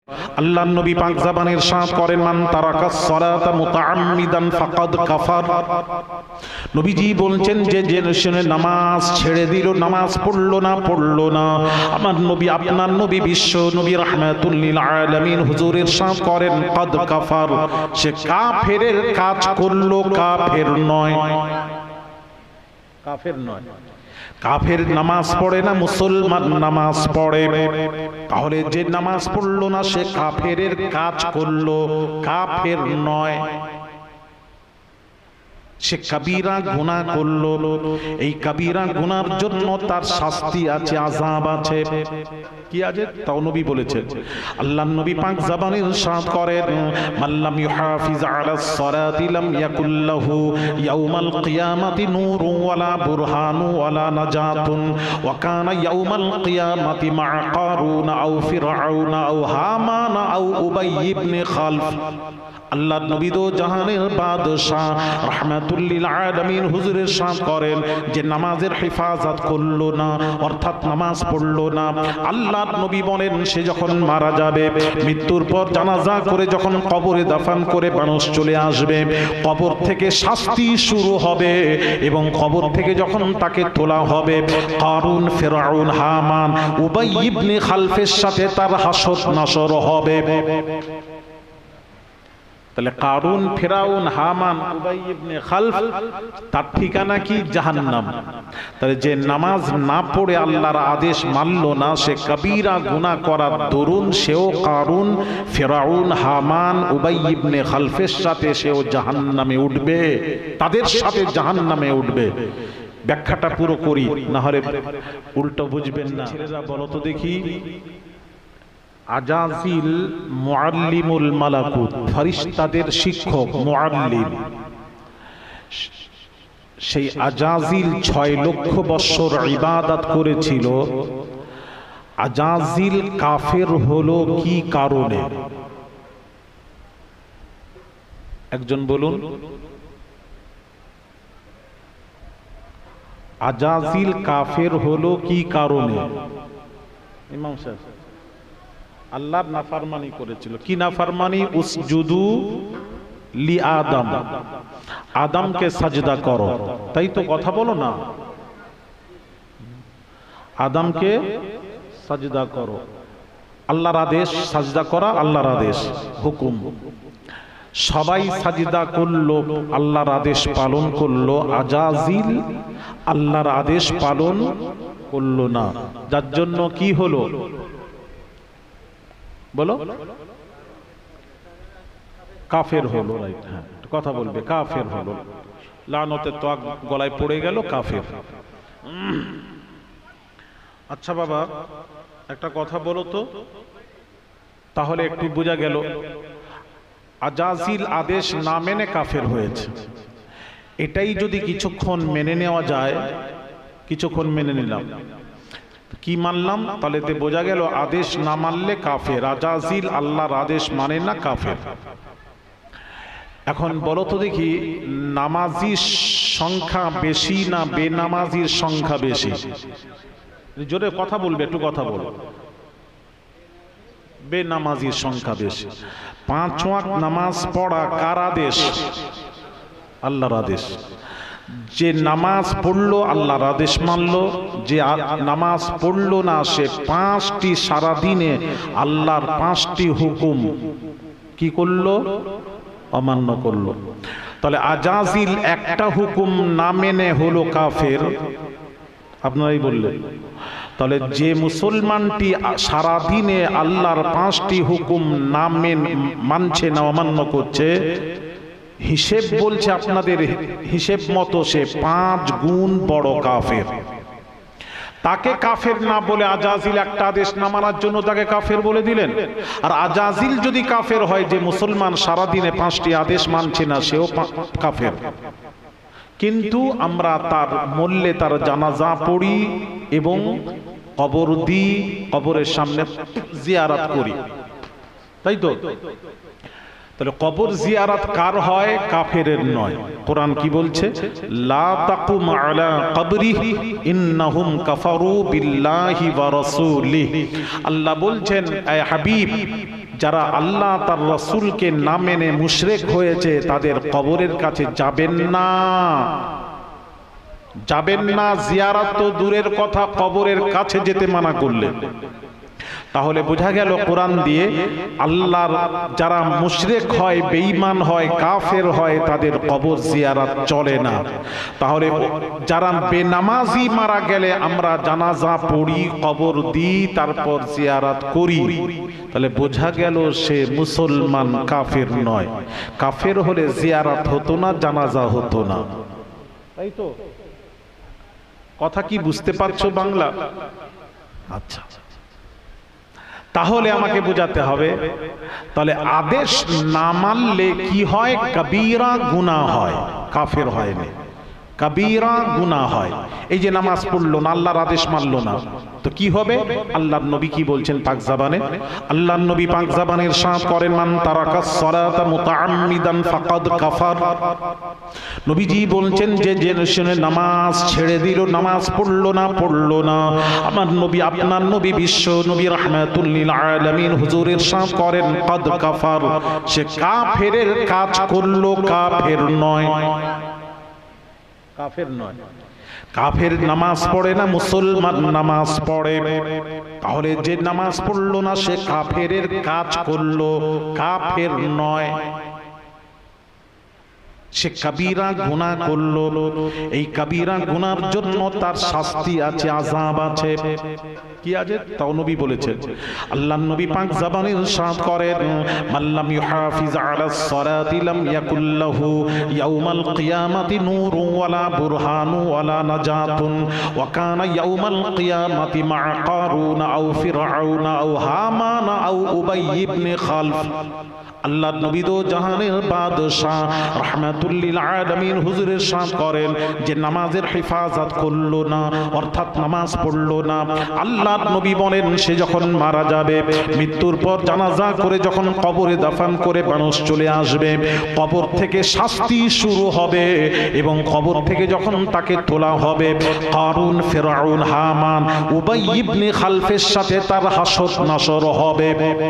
আল্লাহর নবী পাক জবানে ইরশাদ করেন, মান তারাকাস সালাতা মুতাআম্মিদান ফাকাদ কাফার। নবীজি বলছেন যে জেনে নামাজ ছেড়ে দিল, নামাজ পড়লো না, আমার নবী আপনার নবী বিশ্ব নবী রাহমাতুল লিল আলামিন হুজুর ইরশাদ করেন কাদ কাফার, সে কাফেরের কাজ করলো, কাফের নয়। কাফের নামাজ পড়ে না, মুসলমান নামাজ পড়ে। তাহলে যে নামাজ পড়লো না সে কাফেরের কাজ করলো, কাফের নয়। সে কাবীরা গুনাহ করলো, এই কাবীরা গুনার জন্য তার শাস্তি আছে, আযাব আছে। কি আছে তাও নবী বলেছেন। আল্লাহর নবী পাক জবানে ইরশাদ করেন, মাল্লাম ইউহাফিজ আলাস সালাতি লাম ইয়াকুল লাহু ইয়াউমাল কিয়ামাতি নূরু ওয়ালা বুরহানু ওয়ালা নাজাতুন ওয়া কানা ইয়াউমাল কিয়ামাতি মা কারুন আও ফিরআউন আও হামান আও উবাই ইবনে খালফ। আল্লাহর নবী দো জাহানের বাদশাহ রাহমাতুল লিল আলামিন হুজুর ইরশাদ করেন, যে নামাজের হেফাজত করলো না, অর্থাৎ নামাজ পড়লো না, আল্লাহর নবী বলেন সে যখন মারা যাবে, মৃত্যুর পর জানাজা করে যখন কবরে দাফন করে মানুষ চলে আসবে, কবর থেকে শাস্তি শুরু হবে এবং কবর থেকে যখন তাকে তোলা হবে, কারুন, ফিরআউন, হামান, উবাই ইবনে খালফের সাথে তার হাসর নাসর হবে। তাহলে কারুন, ফিরাউন, হামান, উবাই ইবনে খালফ তার ঠিকানা কি? জাহান্নাম। তাহলে যে নামাজ না পড়ে আল্লাহর আদেশ মানলো না, সে কবিরা গুনাহ করার দরুন সেও কারুন, ফিরাউন, হামান, উবাই ইবনে খালফের সাথে সেও জাহান্নামে উঠবে, তাদের সাথে জাহান্নামে উঠবে। ব্যাখ্যাটা পুরো করি, না হলে উল্টো বুঝবেন না। ছেলেরা বলো তো দেখি, আজাজিল মুআল্লিমুল মালাকুত, ফেরেশতাদের শিক্ষক মুআল্লিম, সেই আজাজিল 6 লক্ষ বছর ইবাদত করেছিল। আজাজিল কাফের হলো কি কারণে? একজন বলুন। আজাজিল কাফের হলো কি কারণে? ইমাম সাহেব, আল্লাহর নাফরমানি করেছিল। কি নাফরমানি? উসজুদু লি আদম, আদমকে সাজদা করো। তাই তো কথা বলো না, আদমকে সাজদা করো। আল্লাহর আদেশ সাজদা করা, আল্লাহর আদেশ, হুকুম। সবাই সাজদা করলো, আল্লাহর আদেশ পালন করলো। আজাজিল আল্লাহর আদেশ পালন করলো না, যার জন্য কি হলো বলো? কাফের হলো। রাইট, হ্যাঁ কথা বলবে, কাফের হলো। লানতের তো গলায় পড়ে গেল, কাফের। আচ্ছা বাবা, একটা কথা বলো তো, তাহলে একটু বোঝা গেল আজাজিল আদেশ না মেনে কাফের হয়েছে। এটাই যদি কিছুক্ষণ মেনে নেওয়া যায়, কিছুক্ষণ মেনে নিলাম, কি মানলাম? তাহলে বোঝা গেল আদেশ না মানলে কাফের। আজাজিল আল্লাহর আদেশ মানে না, কাফের। এখন বলো তো দেখি, নামাজির সংখ্যা বেশি না বেনামাজির সংখ্যা বেশি? জোরে কথা বলবে, একটু কথা বলো। বেনামাজির সংখ্যা বেশি। 5 ওয়াক্ত নামাজ পড়া কার আদেশ? আল্লাহর আদেশ। যে নামাজ পড়লো আল্লাহর আদেশ মানলো, যে নামাজ পড়লো না সে 5টি সারাদিনে আল্লাহর 5টি হুকুম কি করলো? অমান্য করলো। তাহলে আজাজিল একটা হুকুম না মেনে হলো কাফের, আপনারাই বললেন। তাহলে যে মুসলমানটি সারাদিনে আল্লাহর 5টি হুকুম না মানছে না, অমান্য করছে, হিসেব বলছে আপনাদের হিসেব মতো সে 5 গুণ বড় কাফের। তাকে কাফের না বলে আজাজিল একটা আদেশ না মানার জন্য তাকে কাফের বলে দিলেন। আর আজাজিল যদি কাফের হয়, যে মুসলমান সারাদিনে 5টি আদেশ মানছে না, সেও কাফের। কিন্তু আমরা তার মরলে তার জানাজা পড়ি এবং কবর দিই, কবরের সামনে জিয়ারত করি, তাই তো? তাহলে কবর জিয়ারত কার হয়? কাফেরের নয়। কোরআন কি বলছে? লা তাকুম আলা কবরিহি ইন্নাহুম কাফারু বিল্লাহি ওয়া রাসূলিহি। আল্লাহ বলছেন, এ হাবিব যারা আল্লাহ তার রাসূলকে না মেনে মুশরিক হয়েছে তাদের কবরের কাছে যাবেন না, যাবেন না। জিয়ারত তো দূরের কথা, কবরের কাছে যেতে মানা করলেন। তাহলে বোঝা গেল কোরআন দিয়ে আল্লাহর যারা মুশরিক হয়, বেঈমান হয়, কাফের হয় তাদের কবর জিয়ারত চলে না। তাহলে যারা বেনামাজি মারা গেলে আমরা জানাজা পড়ি, কবর দিই, তারপর জিয়ারত করি, তাহলে বোঝা গেল সে মুসলমান, কাফের নয়। কাফের হলে জিয়ারত হতো না, জানাজা হতো না। তাই তো কথা কি বুঝতে পারছো বাংলা? আচ্ছা, তাহলে আমাকে বোঝাতে হবে, তাহলে আদেশ না মানলে কি হয়? কবিরা গুনাহ হয়, কাফের হয়নি, কবিরা গুনাহ হয়। এই যে নামাজ পড়লো না, আল্লাহর আদেশ মানলো না, তো কি হবে? আল্লাহর নবী কি বলছেন পাক জাবানে? আল্লাহর নবী পাক জাবানে ইরশাদ করেন, মান তারাকাস সালাতা মুতাআম্মিদান ফাকাদ কাফার। নবীজি বলছেন যে জেনে শুনে নামাজ ছেড়ে দিল, নামাজ পড়লো না, আমার নবী, আপনার নবী, বিশ্ব নবী রাহমাতুল লিল আলামিন হুজুর ইরশাদ করেন, কাদ কাফার, সে কাফেরের কাজ করলো, কাফের নয়, কাফের নয়। কাফের নামাজ পড়ে না, মুসলমান নামাজ পড়ে। তাহলে যে নামাজ পড়লো না সে কাফেরের কাজ করলো, কাফের নয়, সে কবিরা গুনাহ করলো। এই কবিরা গুনার জন্য তার শাস্তি আছে, আযাব আছে। কি আছে? তাও নবী বলেছেন। আল্লাহর নবী পাক জবানে ইরশাদ করেন, মাল্লাম ইউহাফিজ আলাস সালাতি লাম ইয়াকুল লাহু ইয়াউমাল কিয়ামাতি নূরুন ওয়ালা বুরহানু ওয়ালা নাজাতুন ওয়া কানা ইয়াউমাল কিয়ামাতি মা কারুন আও ফিরআউন আও হামান আও উবাই ইবনে খালফ। আল্লাহর নবী দো জাহানের বাদশাহ রাহমাতুল লিল আলামিন হুজুরের ইরশাদ করেন যে নামাজের হেফাজত করলো না, অর্থাৎ নামাজ পড়লো না, আল্লাহর নবী বলেন সে যখন মারা যাবে, মৃত্যুর পর জানাজা করে যখন কবরে দাফন করে মানুষ চলে আসবে, কবর থেকে শাস্তি শুরু হবে এবং কবর থেকে যখন তাকে তোলা হবে, কারুন, ফিরআউন, হামান, উবাই ইবনে খালফের সাথে তার হাসর নাসর হবে।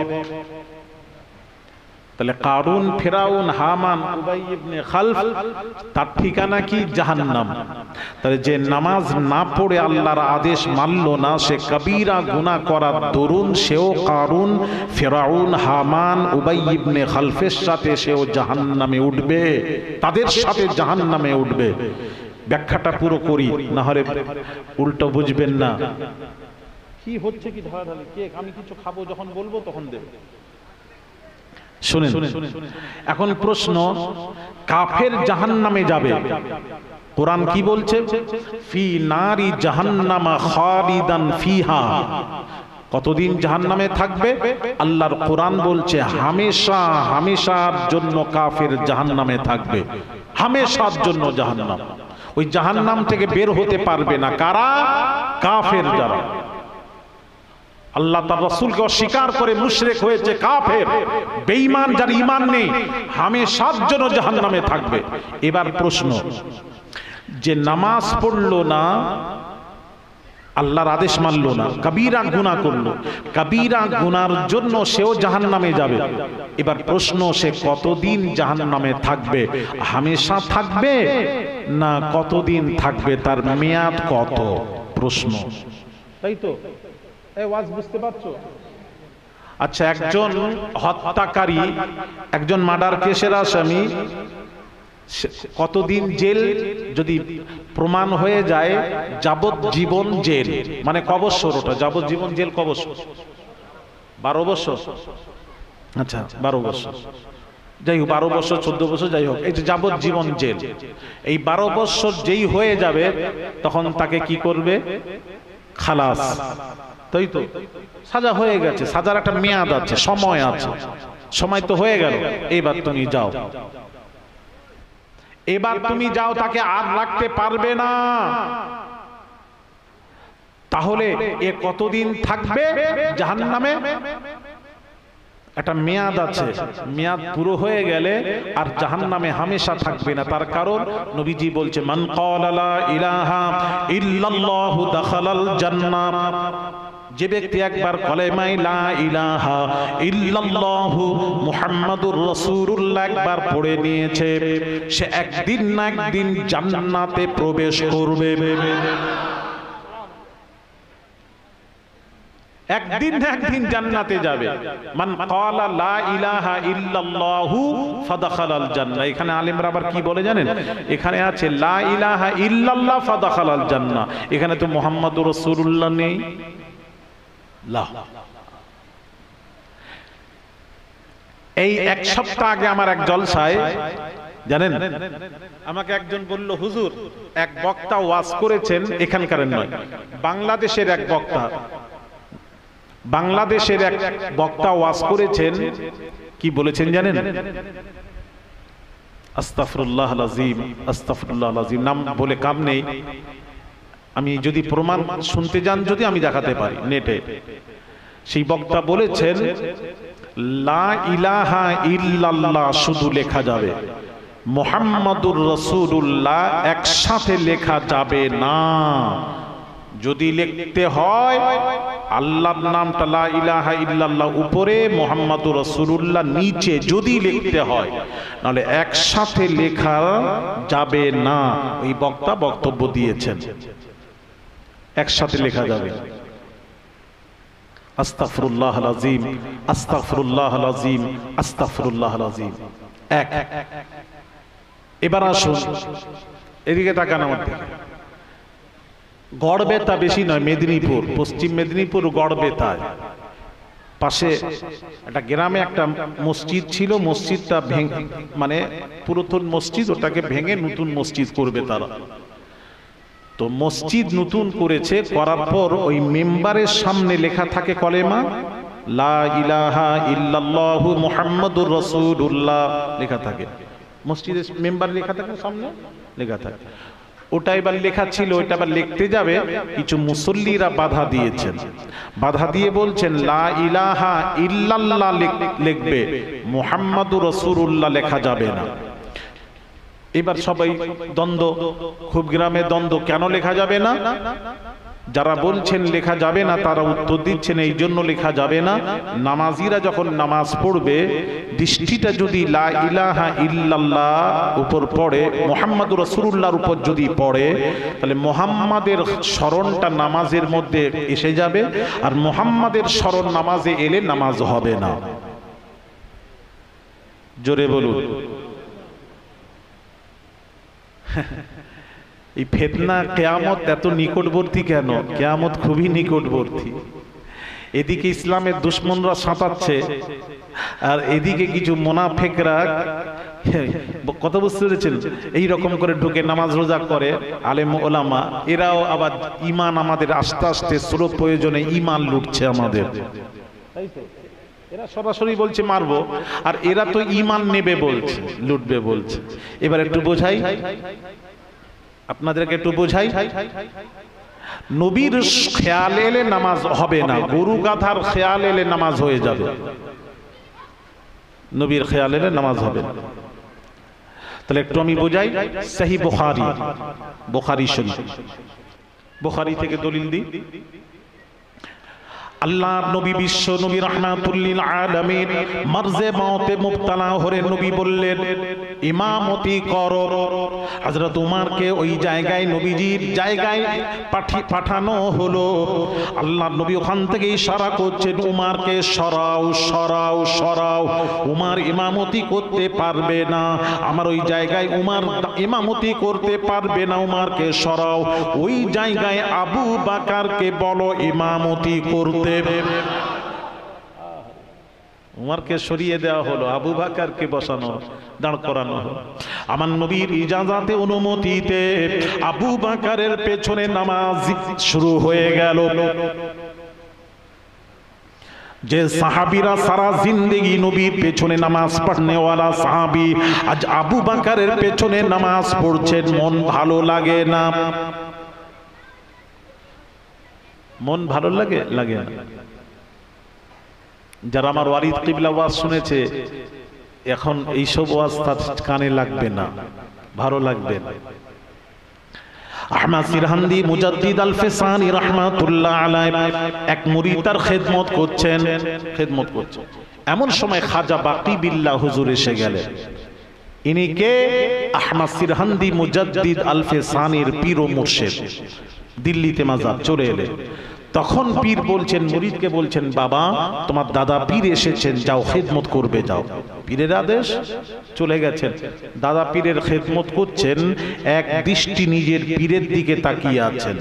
তাহলে কারুন, ফিরাউন, হামান, উবাই ইবনে খালফ, তার ঠিকানা কি? জাহান্নাম। তাহলে যে নামাজ না পড়ে আল্লাহর আদেশ মানল না, সে কবিরা গুনাহ করার দরুন সেও কারুন, ফিরাউন, হামান, উবাই ইবনে খালফের সাথে সেও জাহান্নামে উঠবে, তাদের সাথে জাহান্নামে উঠবে। ব্যাখ্যাটা পুরো করি, না হলে উল্টো বুঝবেন না। কি হচ্ছে কি ধারাধারি কেক? আমি কিছু খাবো, যখন বলবো তখন দেব। শুনেন, এখন প্রশ্ন, কাফের জাহান্নামে যাবে, কোরআন কি বলছে? ফি নারি জাহান্নামা খালিদান ফিহা। কতদিন জাহান্নামে থাকবে? আল্লাহর কোরআন বলছে হামেশা, হামেশার জন্য কাফের জাহান্নামে থাকবে, হামেশার জন্য জাহান্নাম। ওই জাহান্নাম থেকে বের হতে পারবে না কারা? কাফের যারা আল্লাহ তার রাসূলকে অস্বীকার করে মুশরিক হয়েছে, কাফের, বেঈমান, যার ঈমান নেই, হামেশার জন্য জাহান্নামে থাকবে। এবার প্রশ্ন, যে নামাজ পড়লো না, আল্লাহর আদেশ মানলো না, কবিরা গুনাহ করলো, কবিরা গুনার জন্য সেও জাহান্নামে যাবে। এবার প্রশ্ন, সে কতদিন জাহান্নামে থাকবে? হামেশা থাকবে না কতদিন থাকবে? তার মেয়াদ কত? প্রশ্ন, তাই তো? ওয়াজ বুঝতে পারছো? আচ্ছা, একজন হত্যাকারী, একজন মার্ডার কেসের আসামি, কতদিন জেল যদি প্রমাণ হয়ে যায়? যাবজ্জীবন জেল। মানে ক বছর? ওটা যাবজ্জীবন জেল ক বছর? 12 বছর। আচ্ছা, 12 বছর, যাই হোক, 12 বছর, 14 বছর, যাই হোক, এই যে যাবজ্জীবন জেল। এই 12 বছর যেই হয়ে যাবে তখন তাকে কি করবে? খালাস, তাই তো? সাজা হয়ে গেছে, সাজার একটা মেয়াদ আছে, সময় আছে, সময় তো হয়ে গেল, এবার তুমি যাও, এবার তুমি যাও, তাকে আর রাখতে পারবে না। তাহলে এ কতদিন থাকবে জাহান্নামে? একটা মেয়াদ আছে, মেয়াদ পুরো হয়ে গেলে আর জাহান্নামে হামেশা থাকবে না। তার কারণ নবীজি বলছে, মান ক্বালা লা ইলাহা ইল্লাল্লাহু দাখালাল জান্নাহ। যে ব্যক্তি একবার কলেমা লা ইলাহা ইল্লাল্লাহু মুহাম্মাদুর রাসূলুল্লাহ একবার পড়ে নিয়েছে, সে একদিন না একদিন জান্নাতে প্রবেশ করবে। একদিন না একদিন জান্নাতে যাবে। মান ক্বালা লা ইলাহা ইল্লাল্লাহু ফাদাখালাল জান্নাহ। এখানে আলেমরা আবার কি বলে জানেন? এখানে আছে লা ইলাহা ইল্লাল্লাহ ফাদাখালাল জান্নাহ, এখানে তো মুহাম্মাদুর রাসূলুল্লাহ নেই। এই এক সপ্তাহ আগে আমার এক জলসায় জানেন আমাকে একজন বলল, হুজুর এক বক্তা ওয়াজ করেছেন, এখানকার নয়, বাংলাদেশের এক বক্তা, বাংলাদেশের এক বক্তা ওয়াজ করেছেন, কি বলেছেন জানেন? আস্তাগফিরুল্লাহল আযীম, আস্তাগফিরুল্লাহল আযীম, নাম বলে কাম নেই, আমি যদি প্রমাণ শুনতে যান যদি আমি দেখাতে পারি নেটে। সেই বক্তা বলেছেন লা ইলাহা ইল্লাল্লাহ শুধু লেখা যাবে, মুহাম্মাদুর রাসূলুল্লাহ একসাথে লেখা যাবে না। যদি লিখতে হয় আল্লাহর নামটা লা ইলাহা ইল্লাল্লাহ উপরে, মুহাম্মাদুর রাসূলুল্লাহ নিচে যদি লিখতে হয়, নাহলে একসাথে লেখা যাবে না। এই বক্তা বক্তব্য দিয়েছেন একসাথে লেখা যাবে। আস্তাগফিরুল্লাহল আযীম, আস্তাগফিরুল্লাহল আযীম, আস্তাগফিরুল্লাহল আযীম। এক। এবার আসুন এদিকে তাকান আমার দিকে। গড়বেতা বেশি নয়, মেদিনীপুর, পশ্চিম মেদিনীপুর গড়বেতায় পাশে একটা গ্রামে একটা মসজিদ ছিল, মসজিদটা ভেঙে, মানে পুরাতন মসজিদ, ওটাকে ভেঙে নতুন মসজিদ করবে তারা। তো মসজিদ নতুন করেছে, করার পর ওই মেম্বারের সামনে লেখা থাকে কলেমা লা ইলাহা ইল্লাল্লাহু মুহাম্মাদুর রাসূলুল্লাহ লেখা থাকে, মসজিদের মেম্বার লেখা থাকে, সামনে লেখা থাকে। ওটা এবার লেখা ছিল, ওইটা আবার লিখতে যাবে, কিছু মুসল্লিরা বাধা দিয়েছেন, বাধা দিয়ে বলছেন লা ইলাহা ইল্লাল্লাহ লিখবে, মুহাম্মাদুর রাসূলুল্লাহ লেখা যাবে না। এবার সবাই দ্বন্দ্ব, খুব গ্রামে দ্বন্দ্ব, কেন লেখা যাবে না? যারা বলছেন লেখা যাবে না তারা উত্তর দিচ্ছেন এই জন্য লেখা যাবে না, নামাজিরা যখন নামাজ পড়বে দৃষ্টিটা যদি লা ইলাহা ইল্লাল্লাহ উপর পড়ে, মুহাম্মাদুর রাসূলুল্লাহর উপর যদি পড়ে, তাহলে মুহাম্মাদের স্মরণটা নামাজের মধ্যে এসে যাবে, আর মুহাম্মাদের স্মরণ নামাজে এলে নামাজ হবে না। জোরে বলুন। এই ফিতনা কিয়ামত এত নিকটবর্তী কেন? কিয়ামত খুবই নিকটবর্তী। এদিকে ইসলামের দুশমনরা সাঁতাচ্ছে, আর এদিকে কিছু মুনাফিকরা, কথা বুঝতে পেরেছেন, এই রকম করে ঢুকে নামাজ রোজা করে, আলেম ওলামা, এরাও আবার ঈমান, আমাদের আস্তে আস্তে স্রোত প্রয়োজনে ঈমান লুটছে আমাদের, তাই তো? এরা সরাসরি বলছে মারবো, আর এরা তো ঈমান নেবে বলছে, লুটবে বলছে। এবার একটু বোঝাই আপনাদেরকে, একটু বোঝাই, নবীর খেয়াল এলে নামাজ হবে না, গরু গাধার খেয়াল এলে নামাজ হয়ে যাবে, নবীর খেয়াল এলে নামাজ হবে না। তাহলে একটু আমি বোঝাই। সহিহ বুখারী, বুখারী শরীফ, বুখারী থেকে দলিল দিই। আল্লাহর নবী, বিশ্ব নবী রাহমাতুল লিল আলামিন, মারজে মাউতে মুবতালা হয়ে নবী বললেন ইমামতি করো। হযরত উমরকে ওই জায়গায়, নবীজির জায়গায় পাঠানো হলো। আল্লাহর নবী ওখান থেকে ইশারা করছেন উমরকে, সরাও সরাও সরাও, উমর ইমামতি করতে পারবে না, আমার ওই জায়গায় উমর ইমামতি করতে পারবে না, উমরকে সরাও। ওই জায়গায় আবু বকরকে বলো ইমামতি করতে। উমরকে সরিয়ে দেওয়া হলো, আবু বকরকে বসানো, দাঁড় করানো হলো। আমার নবীর ইজাজাতে, অনুমতিতে আবু বকরের পেছনে নামাজ শুরু হয়ে গেল। যে সাহাবীরা সারা জিন্দেগি নবীর পেছনে নামাজ পড়নেওয়ালা সাহাবী, আজ আবু বকরের পেছনে নামাজ পড়ছেন, মন ভালো লাগে না? মন ভালো লাগে? লাগে না? যারা আমার ওয়ারিদ কিবলা ওয়াজ শুনেছে, এখন এইসব ওয়াজ তার কানে লাগবে না, ভালো লাগবে না। আহমদ সিরহান্দি মুজাদ্দিদ আল ফিসানি রাহমাতুল্লাহ আলাইহি এক মুরিদ তার খেদমত করছেন। এমন সময় খাজা বাকি বিল্লাহ হুজুর এসে গেলেন। ইনি কে? আহমদ সিরহান্দি মুজাদ্দিদ আল ফিসানির পীর ও মুর্শিদ, দিল্লিতে মাজার চলে এলেন। তখন পীর বলছেন, মুরিদকে বলছেন, বাবা তোমার দাদা পীর এসেছেন, যাও খেদমত করবে যাও। পীরের আদেশ, চলে গেছেন। দাদা পীরের খেদমত করছেন, এক দৃষ্টি নিজের পীরের দিকে তাকিয়ে আছেন।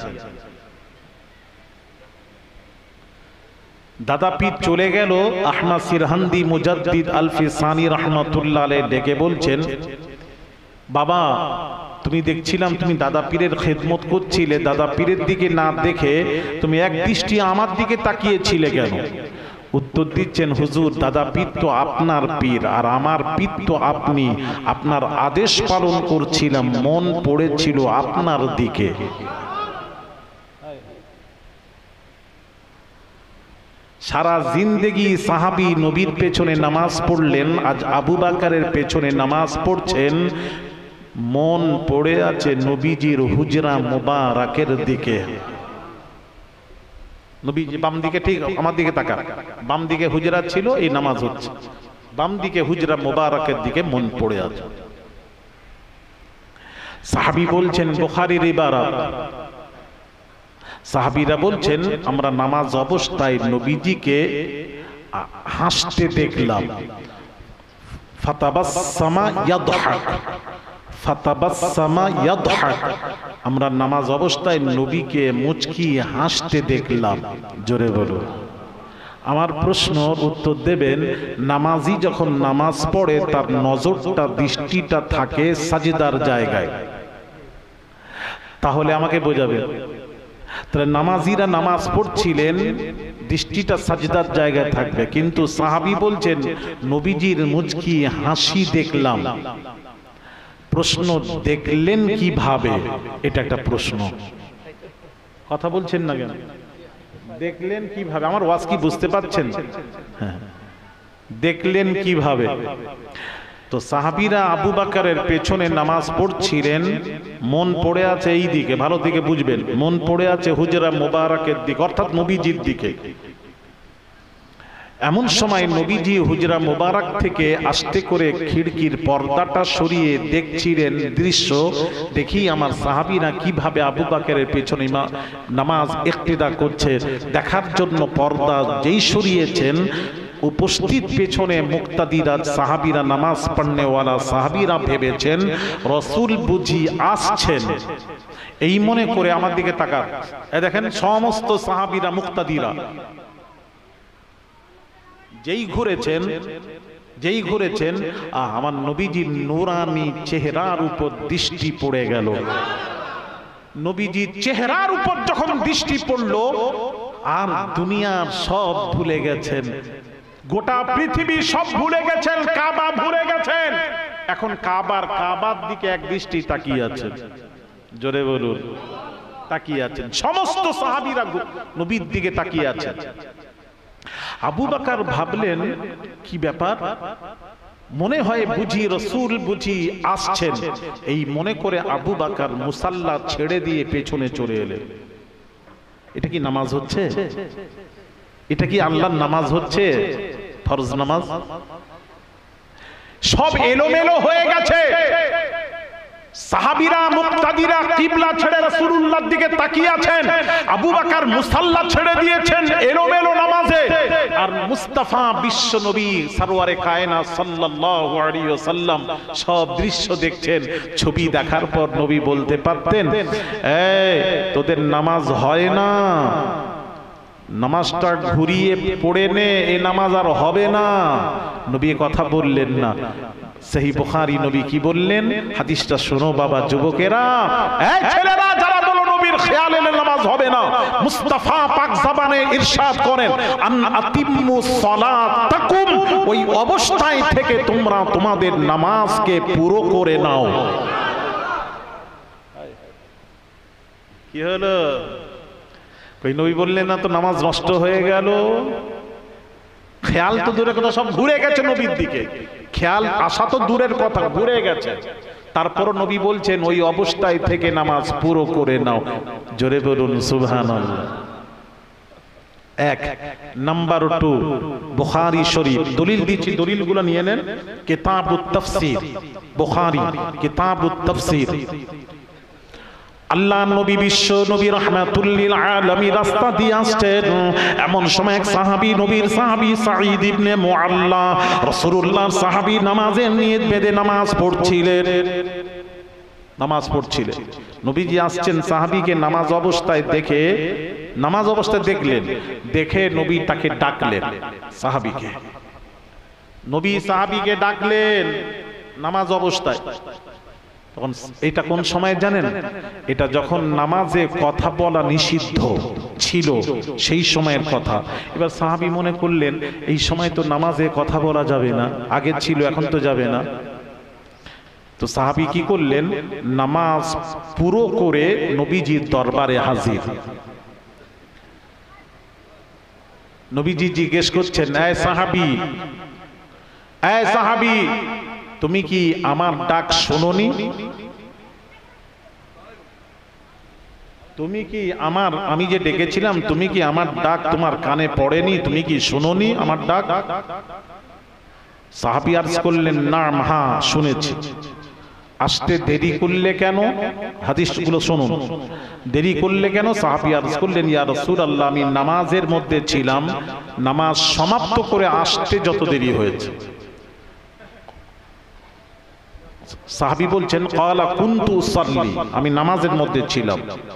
দাদা পীর চলে গেল, আহমদ সিরহান্দি মুজাদ্দিদ আল ফিসানি রাহমাতুল্লাহ আলাইহি ডেকে বলছেন, বাবা তুমি দেখছিলাম তুমি দাদা পীরের খেদমত করছিলে, দাদা পীরের দিকে না দেখে তুমি এক দৃষ্টি আমার দিকে তাকিয়েছিলে কেন? উত্তর দিচ্ছেন, হুজুর দাদা পীর তো আপনার পীর আর আমার পীর তো আপনি, আপনার আদেশ পালন করছিলাম, মন পড়েছিল আপনার দিকে। সারা জিন্দেগি সাহাবী নবীর পেছনে নামাজ পড়লেন, আজ আবু বকরের পেছনে নামাজ পড়ছেন, মন পড়ে আছে নবীজির হুজরা মুবারকের দিকে। নবীজি বাম দিকে, ঠিক আমার দিকে তাকান, বাম দিকে হুজরা ছিল, এই নামাজ হচ্ছে, বাম দিকে হুজরা মুবারকের দিকে মন পড়ে আছে। সাহাবী বলছেন, বুখারীর ইবারত, সাহাবীরা বলছেন আমরা নামাজ অবস্থায় নবীজিকে হাসতে দেখলাম। ফাতাবাসসামা ইয়াদহাক, ফাতাবাসসামা ইয়াদহাক, আমরা নামাজ অবস্থায় নবীকে মুচকি হাসতে দেখলাম। জোরে বলো। আমার প্রশ্নের উত্তর দেবেন, নামাজি যখন নামাজ পড়ে তার নজরটা, দৃষ্টিটা থাকে সাজদার জায়গায়। তাহলে আমাকে বোঝাবেন, তাহলে নামাজিরা নামাজ পড়ছিলেন, দৃষ্টিটা সাজদার জায়গায় থাকবে, কিন্তু সাহাবী বলছেন নবীজির মুচকি হাসি দেখলাম। প্রশ্ন, দেখলেন কিভাবে? এটা একটা প্রশ্ন। কথা বলছেন না কেন? দেখলেন কিভাবে? আমার ওয়াজ কি বুঝতে পারছেন? হ্যাঁ, দেখলেন কিভাবে? তো সাহাবীরা আবু বকরের পেছনে নামাজ পড়ছিলেন, মন পড়ে আছে এই দিকে, ভালো দিকে বুঝবেন, মন পড়ে আছে হুজরা মুবারকের দিকে, অর্থাৎ নবীজির দিকে। এমন সময় নবীজি হুজরা মুবারক থেকে আস্তে করে খিড়কির পর্দাটা সরিয়ে দেখছিলেন দৃশ্য। দেখি আমার সাহাবীরা কিভাবে আবু বকরের পেছনে নামাজ ইক্তিদা করছে, দেখার জন্য পর্দা যেই সরিয়েছেন, উপস্থিত পেছনে মুক্তাদিরা সাহাবীরা, নামাজ পড়নেওয়ালা সাহাবীরা ভেবেছেন রাসূল বুঝি আসছেন, এই মনে করে আমার দিকে তাকান। এই দেখেন সমস্ত সাহাবীরা, মুক্তাদিরা যেই ঘুরেছেন আমার নবীজির নূরানি চেহারার উপর দৃষ্টি পড়ে গেল। নবীজির চেহারার উপর যখন দৃষ্টি পড়লো, আর দুনিয়ার সব ভুলে গেছেন, গোটা পৃথিবী সব ভুলে গেছেন, কাবা ভুলে গেছেন, এখন কাবার দিকে এক দৃষ্টি তাকিয়ে আছেন। জোরে বলুন, তাকিয়ে আছেন। সমস্ত সাহাবীরা নবীর দিকে তাকিয়ে আছেন। আবু বকর ভাবলেন কি ব্যাপার, মনে হয় বুঝি রাসূল বুঝি আসছেন, এই মনে করে আবু বকর মুসাল্লা ছেড়ে দিয়ে পেছনে চলে এলেন। এটা কি নামাজ হচ্ছে? এটা কি আল্লাহর নামাজ হচ্ছে? ফরজ নামাজ সব এলোমেলো হয়ে গেছে। সাহাবীরা, মুক্তাদিরা কিবলা ছেড়ে রাসূলুল্লাহর দিকে তাকিয়ে আছেন, আবু বকর মুসাল্লা ছেড়ে দিয়েছেন এলোমেলো নামাজে, আর মুস্তাফা বিশ্ব নবী সরওয়ারে কায়নাত সাল্লাল্লাহু আলাইহি ওয়াসাল্লাম সব দৃশ্য দেখছেন। ছবি দেখার পর নবী বলতে পারতেন, এই তোদের নামাজ হয় না, নামাজটা ঘুরিয়ে পড়ে নে, এই নামাজ আর হবে না। নবী কথা বললেন না। সহিহ বুখারী, নবী কি বললেন? হাদিসটা শোনো বাবা, যুবকেরা, এই ছেলেরা যারা বলো নবীর খেয়ালে নামাজ হবে না, মুস্তাফা পাক জবানে ইরশাদ করেন, আন আতিম্মুস সালাতাকুম, ওই অবস্থায় থেকে তোমরা তোমাদের নামাজকে পুরো করে নাও। কি হলো? কই নবী বললেন না তো নামাজ নষ্ট হয়ে গেল? খেয়াল তো দূরের কথা, সব ঘুরে গেছে নবীর দিকে, খেয়াল আসা তো দূরের কথা, ঘুরে গেছে। তারপর নবী বলছেন ওই অবস্থায় থেকে নামাজ পুরো করে নাও। জোরে বলুন সুবহানাল্লাহ। এক নাম্বার 2 বুখারী শরীফ দলিল দিচ্ছি, দলিলগুলো নিয়ে নেন। কিতাবুত তাফসীর, বুখারী কিতাবুত তাফসীর। আল্লাহ নবী বিশ্ব নবী রাহমাতুল লিল আলামিন রাস্তা দিয়ে আসছেন, এমন সময় এক সাহাবী, নবীর সাহাবী সাঈদ ইবনে মুআল্লা রাসূলুল্লাহর সাহাবী নামাজের নিয়ত বেঁধে নামাজ পড়ছিলেন। নবীজি আসছেন, সাহাবীকে নামাজ অবস্থায় দেখলেন, দেখে নবী তাকে ডাকলেন। নবী সাহাবীকে ডাকলেন নামাজ অবস্থায়। তখন এটা কোন সময় জানেন? এটা যখন নামাজে কথা বলা নিষিদ্ধ ছিল সেই সময়ের কথা। এবার সাহাবী মনে করলেন এই সময় তো নামাজে কথা বলা যাবে না, আগে ছিল এখন তো যাবে না। তো সাহাবী কি করলেন? নামাজ পুরো করে নবীজির দরবারে হাজির। নবীজি জিজ্ঞেস করছেন, এই সাহাবী তুমি কি আমার ডাক শোনোনি? আমি যে ডেকেছিলাম, তুমি কি আমার ডাক তোমার কানে পড়েনি? তুমি কি শোনোনি আমার ডাক? সাহাবী আরজ করলেন, না হ্যাঁ শুনেছি। আসতে দেরি করলে কেন? হাদিসগুলো শুনুন। দেরি করলে কেন? সাহাবী আরজ করলেন, ইয়া রাসূলুল্লাহ, আমি নামাজের মধ্যে ছিলাম, নামাজ সমাপ্ত করে আসতে যত দেরি হয়েছে। সাহাবী বলছেন, ক্বালা কুনতু উসাল্লি, আমি নামাজের মধ্যে ছিলাম,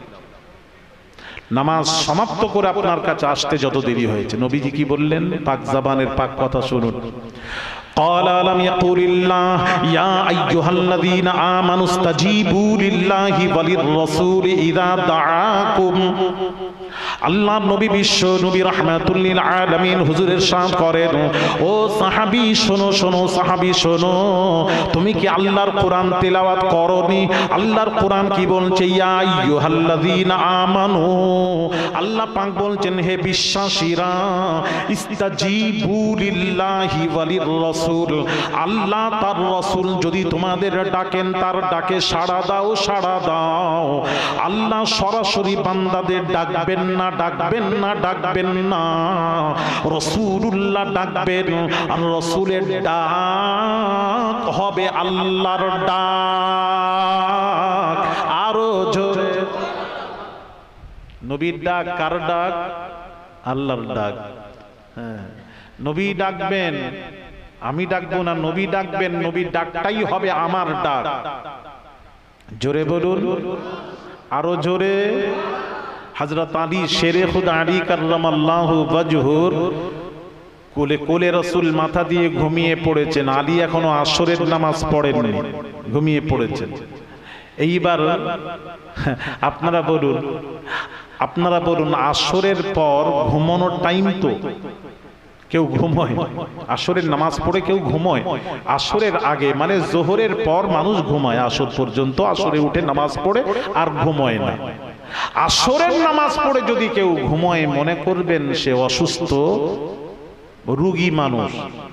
নামাজ সমাপ্ত করে আপনার কাছে আসতে যত দেরি হয়েছে। নবীজি কি বললেন? পাক জবানের পাক কথা শুনুন। قال ألم يقل الله يا أيها الذين آمنوا استجيبوا لله وللرسول إذا دعاكم। আল্লাহ নবী বিশ্ব নবী রাহমাতুল লিল আলামিন হুজুরের শান করেন, ও সাহাবী শোনো, সাহাবী শোনো, তুমি কি আল্লাহর কোরআন তেলাওয়াত করনি? আল্লাহর কোরআন কি বলছে? ইয়া আইয়ুহাল্লাযীনা আমানু, আল্লাহ পাক বলছেন হে বিশ্বাসীরা, ইস্তাজিবু লিল্লাহি ওয়ালির রাসূল, আল্লাহ তার রাসূল যদি তোমাদের ডাকেন তার ডাকে সাড়া দাও। আল্লাহ সরাসরি বান্দাদের ডাকবেন না, রাসূলুল্লাহ ডাকবেন, আর রাসূলের ডাক হবে আল্লাহর ডাক। আরো জোরে, নবীর ডাক কার ডাক? আল্লাহর ডাক। হ্যাঁ, নবী ডাকবেন, আমি ডাকবো না, নবী ডাকবেন, নবীর ডাকটাই হবে আমার ডাক। জোরে বলুন, আরো জোরে। হযরত আলী শেরে খুদা আলী কাররামাল্লাহু ওয়াজহুর কোলে রাসূল মাথা দিয়ে ঘুমিয়ে পড়েছেন। আলী এখনো আসরের নামাজ পড়েননি, ঘুমিয়ে পড়েছেন। এইবার আপনারা বলুন আসরের পর ঘুমানোর টাইম তো কেউ ঘুমোয়, আসরের নামাজ পড়ে কেউ ঘুমোয়। আসরের আগে মানে জোহরের পর মানুষ ঘুমায়, আসর পর্যন্ত, আসরে উঠে নামাজ পড়ে আর ঘুমোয় না। আসরের নামাজ পড়ে যদি কেউ ঘুমোয়, মনে করবেন সে অসুস্থ, রোগী মানুষ।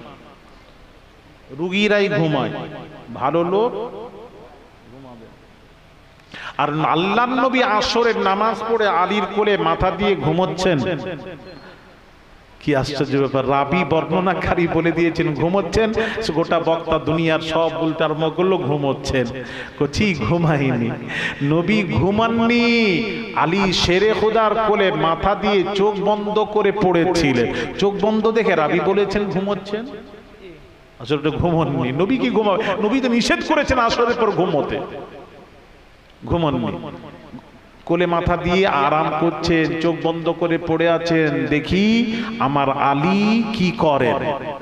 রোগীরাই ঘুমায়, ভালো লোক ঘুমাবে। আর আল্লাহর নবী আসরের নামাজ পড়ে আলীর কোলে মাথা দিয়ে ঘুমোচ্ছেন। কি আশ্চর্য ব্যাপার! রাবি বর্ণনাকারী বলে দিয়েছেন ঘুমোচ্ছেন, গোটা বক্তা দুনিয়ার সব উল্টার মগলো ঘুমোচ্ছেন। কচি ঘুমাইনি, নবী ঘুমাননি, আলী শেরে খুদার কোলে মাথা দিয়ে চোখ বন্ধ করে পড়েছিলেন। চোখ বন্ধ দেখে রাবি বলেছেন ঘুমোচ্ছেন, আসলে ঘুমননি। নবী কি ঘুমাবে? নবী তো নিষেধ করেছেন আসরের পর ঘুমোতে, ঘুমননি। কোলে মাথা দিয়ে আরাম করছেন, চোখ বন্ধ করে পড়ে আছেন। দেখি আমার আলী কি করেন।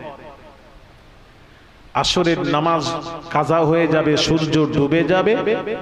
আসরের নামাজ কাজা হয়ে যাবে, সূর্য ডুবে যাবে।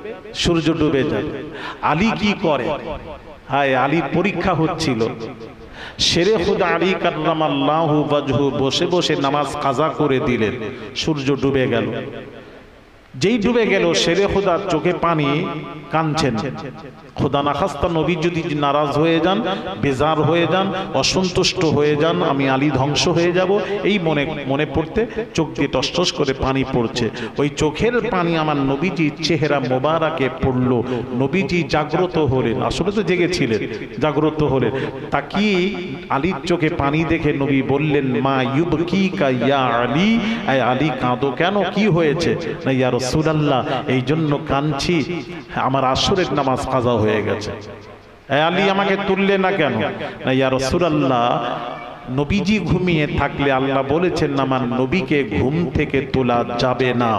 আলী কি করে? হায়, আলীর পরীক্ষা হচ্ছিল। শেরে খুদা আলী কাররামাল্লাহু ওয়াজহু বসে বসে নামাজ কাজা করে দিলেন। সূর্য ডুবে গেল। যেই ডুবে গেল শেরে খোদার চোখে পানি, কাঁদছেন। খোদা না খাস্তা নবী যদি নারাজ হয়ে যান, বেজার হয়ে যান, অসন্তুষ্ট হয়ে যান, আমি আলী ধ্বংস হয়ে যাব, এই মনে পড়তে চোখ দিয়ে টসটস করে পানি পড়ছে। ওই চোখের পানি আমার নবীজির চেহারা মোবারকে পড়লো। নবীজি জাগ্রত হলেন, আসলে তো জেগেছিলেন, জাগ্রত হলেন। তাকিয়ে আলীর চোখে পানি দেখে নবী বললেন, মা ইউবকিকা ইয়া আলী, আয় আলী কাঁদো কেন, কি হয়েছে? না ইয়া রাসূলুল্লাহ, এই জন্য কাঁদছি, আমার আসরের নামাজ কাজা হয়ে গেছে। আলী আমাকে তুললে না কেন? না ইয়া রাসূলুল্লাহ, নবীজি ঘুমিয়ে থাকলে আল্লাহ বলেছেন আমার নবীকে ঘুম থেকে তোলা যাবে না,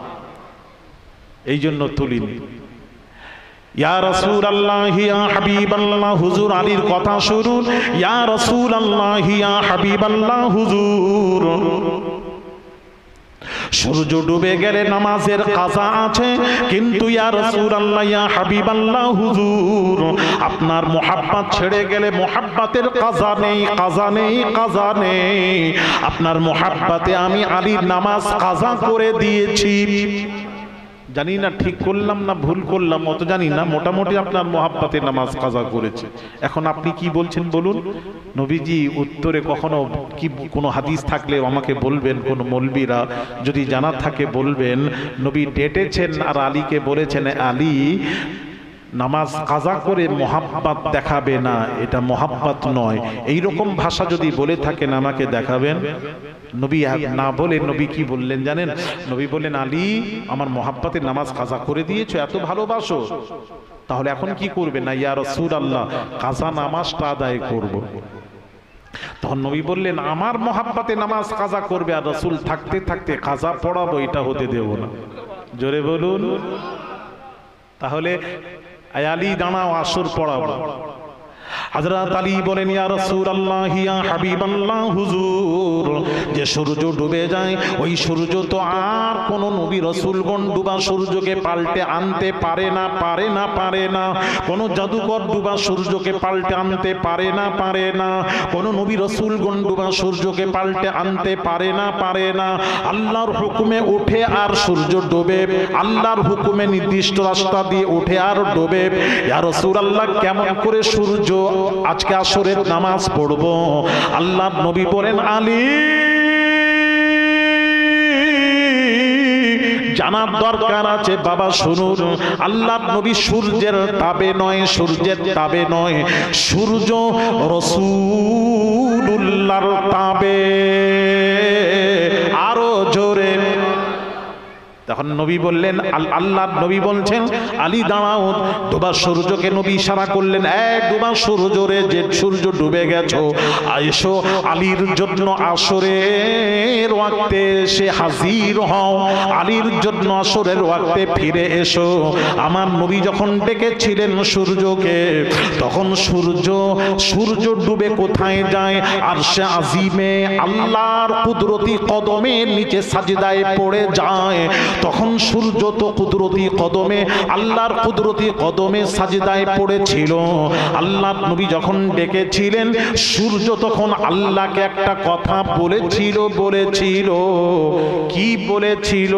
এই জন্য তুলিনি। ইয়া রাসূলুল্লাহ ইয়া হাবিবাল্লাহ, হুজুর আলীর কথা শুনুন। ইয়া রাসূলুল্লাহ ইয়া হাবিবাল্লাহ, হুজুর সূর্য ডুবে গেলে নামাজের কাজা আছে, কিন্তু ইয়া রাসূলুল্লাহ ইয়া হাবিবাল্লাহ, হুজুর আপনার মুহাব্বত ছেড়ে গেলে মুহাব্বতের কাজা নেই, কাজা নেই, কাজা নেই। আপনার মুহাব্বতে আমি আলীর নামাজ কাজা করে দিয়েছি। জানি না ঠিক করলাম না ভুল করলাম, অত জানি না, মোটামুটি আপনার মোহাব্বতে নামাজ কাজা করেছে। এখন আপনি কি বলছেন বলুন? নবীজি উত্তরে কখনো কি কোনো হাদিস থাকলে আমাকে বলবেন, কোনো মৌলবীরা যদি জানা থাকে বলবেন। নবী ডেটেছেন আর আলীকে বলেছেন, আলী নামাজ কাজা করে মোহাব্বত দেখাবে না, এটা মোহাব্বত নয়। এই রকম ভাষা যদি বলে থাকেন আমাকে দেখাবেন। নবী না বলে নবী কি বললেন জানেন? নবী বললেন, আলী আমার মোহাব্বতের নামাজ কাজা করে দিয়েছো, এত ভালোবাসো, তাহলে এখন কি করবে? না ইয়া রাসূলুল্লাহ, কাজা নামাজটা আদায় করব। তখন নবী বললেন, আমার মোহাব্বতে নামাজ কাজা করবে আর রাসূল থাকতে থাকতে কাজা পড়াবো, এটা হতে দেব না। জোরে বলুন। তাহলে আলী দাঁড়াও, আসর পড়াবো। হযরত আলী বলেন, ইয়া রাসূলুল্লাহ ইয়া হাবিবাল্লাহ, হুজুর যে সূর্য ডুবে যায় ওই সূর্য তো আর কোন নবী রাসূলগণ ডুবা সূর্যকে পাল্টে আনতে পারে না, পারে না, পারে না। কোন জাদুকর ডুবা সূর্যকে পাল্টে আনতে পারে না, পারে না। কোন নবী রাসূলগণ ডুবা সূর্যকে পাল্টে আনতে পারে না, পারে না। আল্লাহর হুকুমে ওঠে আর সূর্য ডোবে, আল্লাহর হুকুমে নির্দিষ্ট রাস্তা দিয়ে ওঠে আর ডোবে। ইয়া রাসূলুল্লাহ, কেমন করে সূর্য আজকে আসরের নামাজ পড়বো? আল্লাহর নবী বলেন, আলী জানার দরকার আছে বাবা, শুনুন। আল্লাহর নবী সূর্যের তাবে নয়, সূর্যের তাবে নয়, সূর্য রাসূলুল্লাহর তাবে। আরো জোরে। তখন নবী বললেন, আল্লাহর নবী বলছেন, আলী দাঁড়াও। ডুবা সূর্যকে নবী ইশারা করলেন, এক ডুবা সূর্য রে, যে সূর্য ডুবে গেছো, আইসো আলীর জন্য আসরের ওয়াক্তে এসে হাজির হও, আলীর জন্য আসরের ওয়াক্তে ফিরে এসো। আমার নবী যখন ডেকেছিলেন সূর্যকে, তখন সূর্য ডুবে কোথায় যায়? আরশে আজিমে আল্লাহর কুদরতি কদমের নিচে সাজদায় পড়ে যায়। তখন সূর্য তো কুদরতি কদমে, আল্লাহর কুদরতি কদমে সাজদায় পড়েছিল। আল্লাহর নবী যখন ডেকেছিলেন, সূর্য তখন আল্লাহকে একটা কথা বলেছিল, বলেছিল। কি বলেছিল?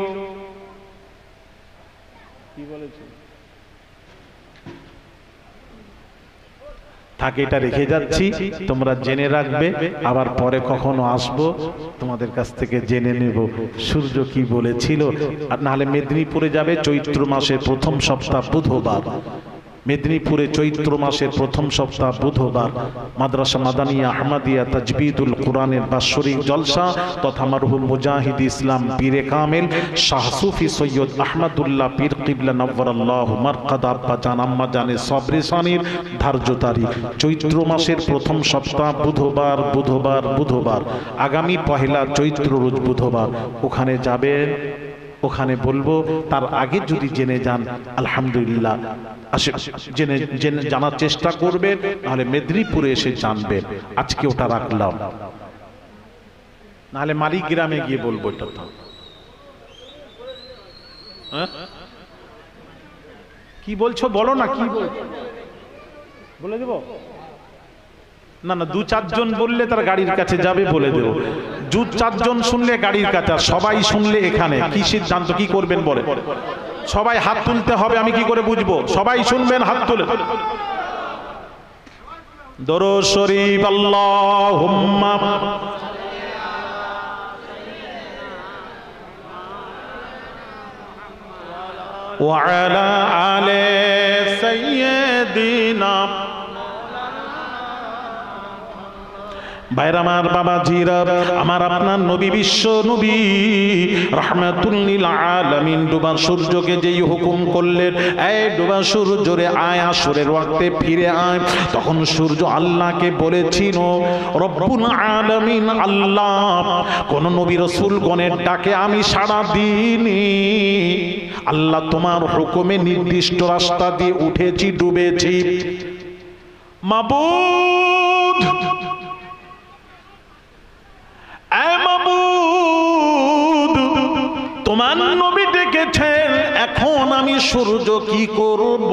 কি বলেছিল? থাকে, এটা রেখে যাচ্ছি, তোমরা জেনে রাখবে, আবার পরে কখনো আসবো তোমাদের কাছ থেকে জেনে নেব সূর্য কি বলেছিল। আর নাহলে মেদিনীপুরে যাবে চৈত্র মাসের প্রথম সপ্তাহ বুধবার। মেদিনীপুরে চৈত্র মাসের প্রথম সপ্তাহ বুধবার মাদ্রাসা মাদানিয়া আহমদিয়া তাজবিদুল কোরআনের বাৎসরিক জলসা তথা মরহুম মুজাহিদ ইসলাম পীরে কামেল শাহ সুফি সৈয়দ আহমদুল্লাহ পীর কিবলা নওয়ারাল্লাহু মারকাদা আব্বা জান আম্মা জানে সবরে সানির ধার্য তারিখ চৈত্র মাসের প্রথম সপ্তাহ বুধবার, বুধবার, বুধবার, আগামী পহেলা চৈত্র রোজ বুধবার। ওখানে যাবেন, ওখানে বলবো। তার আগে যদি জেনে যান আলহামদুলিল্লাহ, জেনে জানার চেষ্টা করবেন, নাহলে মেদিনীপুরে এসে জানবেন। আজকে ওটা রাখলাম, নাহলে মালিক গ্রামে গিয়ে বলবো। এটা তো কি বলছো বলো না, কি বলে দেবো? না না, দু চারজন বললে তার গাড়ির কাছে যাবে, বলে দেবো। চারজন শুনলে গাড়ির কাছে, আর সবাই শুনলে এখানে, কি সিদ্ধান্ত, কি করবেন বলে? সবাই হাত তুলতে হবে, আমি কি করে বুঝবো? সবাই শুনবেন, হাত তুলে। দরুদ শরীফ আল্লাহুম্মা ওয়া আলা আলি সাইয়্যিদিনা। ভাইরামার বাবাজিরা, আমার আপনার নবী, বিশ্ব নবী রাহমাতুল লিল আলামিন ডুবা সূর্যকে যেই হুকুম করলেন, এই ডুবা সূর্যরে আয়, আসরের ওয়াক্তে ফিরে আয়, তখন সূর্য আল্লাহকে বলেছিল, রব্বুল আলামিন আল্লাহ, কোন নবী রাসূল গণের ডাকে আমি সাড়া দিইনি, আল্লাহ তোমার হুকুমে নির্দিষ্ট রাস্তা দিয়ে উঠেছি, ডুবেছি। মাবুদ, তোমার নবী ডেকেছেন, এখন আমি সূর্য কি করব?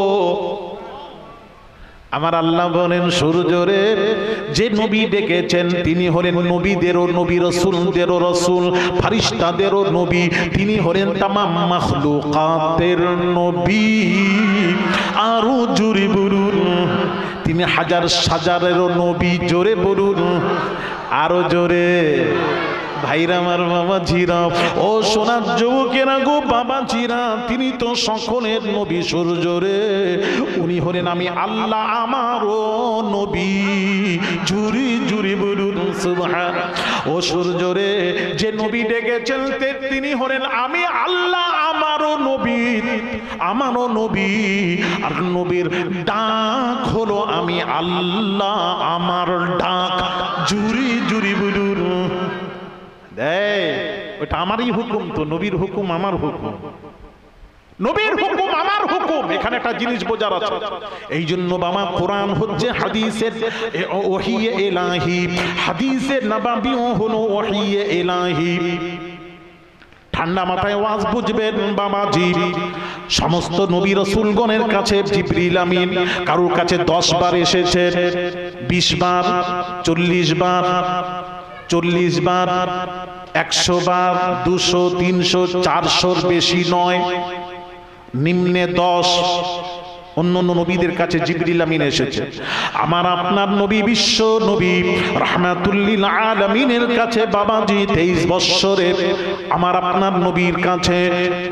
আমার আল্লাহ বলেন, সূর্যরে যে নবী ডেকেছেন তিনি হলেন নবীদেরও নবী, রাসূলদেরও রাসূল, ফেরেশতাদেরও নবী, তিনি হলেন তামাম মাখলুকাতের নবী। আরো জোরে বলুন, তিনি হাজার হাজারেরও নবী। জোরে বলুন, আরো জোরে। ভাইরা আমার বাবাজিরা, ও সোনার যুবকেরা গো বাবাজিরা, তিনি তো সকলের নবী। সূর্যরে উনি হলেন আমি আল্লাহ আমারও নবী। জুরি জুরি বলুন সুবহান। ও সূর্যরে যে নবী ডেকেছেন তিনি হলেন আমি আল্লাহ আমারও নবী, আমারও নবী। আর নবীর ডাক হলো আমি আল্লাহ আমার ডাক। জুরি জুরি বলুন। ওটা আমারই হুকুম, তো নবীর হুকুম আমার হুকুম, নবীর হুকুম আমার হুকুম। এখানে একটা জিনিস বোঝার আছে। এই জন্য বাবা, কোরআন হচ্ছে হাদিসের ওহী ইলাহি, হাদিসের নববীও হলো ওহী ইলাহি। ঠান্ডা মাথায় ওয়াজ বুঝবেন বাবাজি। সমস্ত নবী রাসূলগণের কাছে জিবরিল আমিন কারোর কাছে 10 বার এসেছে, 20 বার, 40 বার, 40 বার, 100 বার, 200, 300, 400 বেশি নয়, নিম্নে 10। অন্য নবীদের কাছে জিবরিল আমিন এসেছে। আমার আপনার নবী, বিশ্ব নবী রাহমাতুল লিল আলামিনের কাছে বাবাজি 23 বৎসরের আমার আপনার নবীর কাছে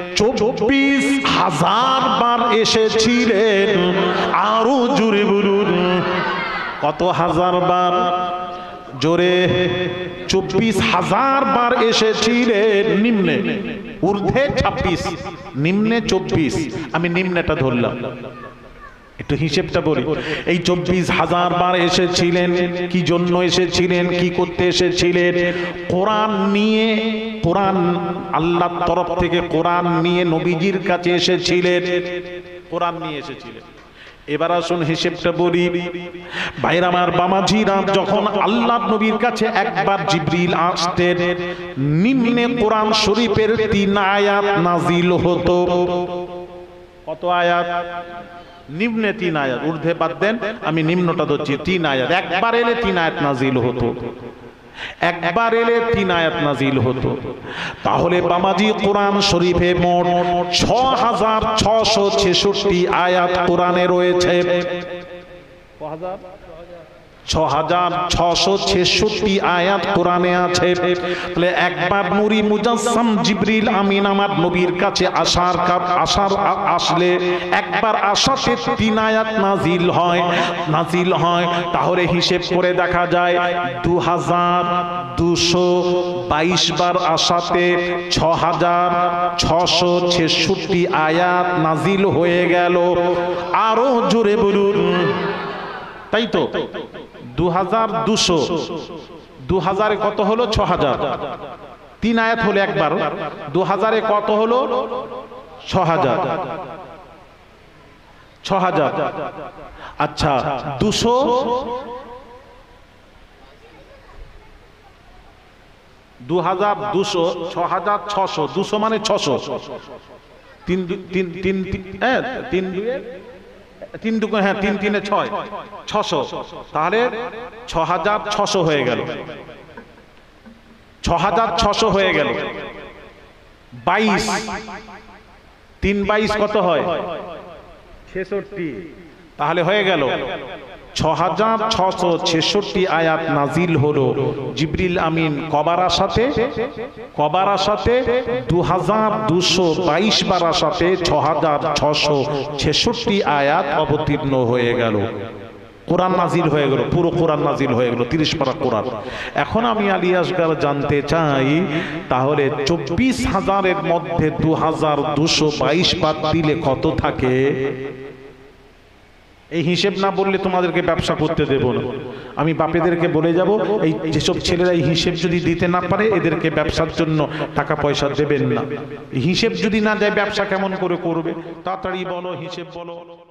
24,000 বার এসেছিলেন। আরো জোরে বলুন, কত হাজার বার? জোরে। 24,000 বার এসেছিলেন। নিম্নে, ঊর্ধ্বে 26, নিম্নে 24। আমি নিম্নেটা ধরলাম, একটু হিসেবটা বলি। এই 24,000 বার এসেছিলেন। কি জন্য এসেছিলেন, কি করতে এসেছিলেন? কোরআন নিয়ে, কোরআন আল্লাহর তরফ থেকে কোরআন নিয়ে নবীজির কাছে এসেছিলেন, কোরআন নিয়ে এসেছিলেন। এবার আসুন হিসেবটা বলি। ভাইরা আমার বাবাজিরা, যখন আল্লাহ নবীর কাছে একবার জিবরিল আসতেন, নিম্নে কোরআন শরীফের 3 আয়াত নাজিল হতো। কত আয়াত? নিম্নে 3 আয়াত, ঊর্ধ্বে বাদ দেন, আমি নিম্নটা ধরছি। 3 আয়াত, একবার এলে 3 আয়াত নাজিল হতো, একবার এলে 3 আয়াত নাজিল হতো। তাহলে বাবাজি কোরআন শরীফে মোট 6,666 আয়াত কোরআনে রয়েছে। 6,666 আয়াত কোরআনে আছে। তাহলে একবার নূরি মুজাসসাম জিবরিল আমিন আমার নবীর কাছে আসলে একবার আসাতে 3 আয়াত নাজিল হয়। তাহলে হিসেব করে দেখা যায় 2,222 বার আসাতে 6,666 আয়াত নাজিল হয়ে গেল। আরো জোরে বলুন, তাই তো? 2,200, 2,000 কত হলো? 6,000। 3 আয়াত হলো একবার, 2,000 কত হলো? 6,000। 6,000। আচ্ছা, 200, 2,200, 6,600, 200 মানে 600, 3 2 হ্যাঁ, 3 3 6, 600। তাহলে 6,600 হয়ে গেল। 6600 হয়ে গেল। 22 3 22 কত হয়? 66। তাহলে হয়ে গেল 6666 আয়াত নাজিল হলো জিবরিল আমিন কবার আসাতে? 2222 বার আসাতে 6666 আয়াত অবতীর্ণ হয়ে গেল। কোরআন নাজিল হয়ে গেল, পুরো কোরআন নাজিল হয়ে গেল, 30 পারা কোরআন। এখন আমি আলী আসগার জানতে চাই, তাহলে 24,000-এর মধ্যে 2222 বাদ দিলে কত থাকে? এই হিসেব না বললে তোমাদেরকে ব্যবসা করতে দেব না। আমি বাপেদেরকে বলে যাব, এই যেসব ছেলেরা এই হিসেব যদি দিতে না পারে এদেরকে ব্যবসার জন্য টাকা পয়সা দেবেন না। হিসেব যদি না দেয় ব্যবসা কেমন করে করবে? তাড়াতাড়ি বলো, হিসেব বলো।